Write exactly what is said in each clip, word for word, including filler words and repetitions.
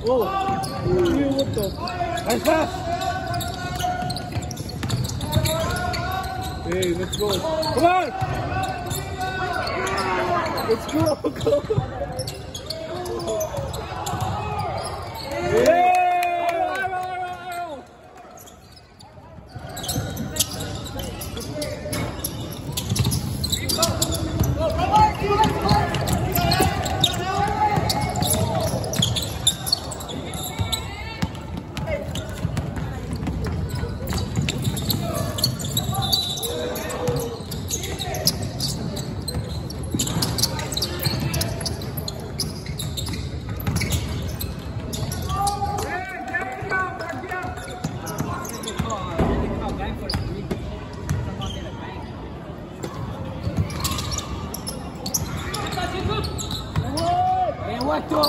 Oh, what the? Nice pass. Hey, let's go. Come on. Let's go. Go. Yeah. What the?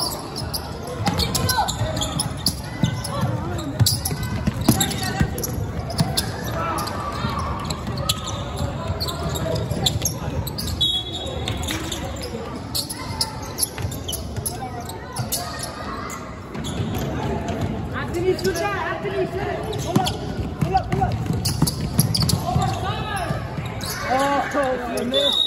Anthony, shoot that! Anthony, shoot it! Pull up! Pull up! Pull up! Oh, you missed!